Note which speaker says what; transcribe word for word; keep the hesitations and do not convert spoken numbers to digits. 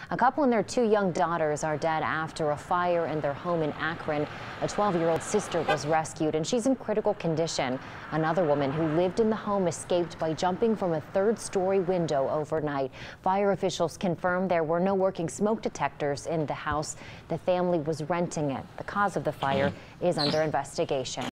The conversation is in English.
Speaker 1: A couple and their two young daughters are dead after a fire in their home in Akron. A twelve-year-old sister was rescued and she's in critical condition. Another woman who lived in the home escaped by jumping from a third-story window overnight. Fire officials confirmed there were no working smoke detectors in the house. The family was renting it. The cause of the fire is under investigation.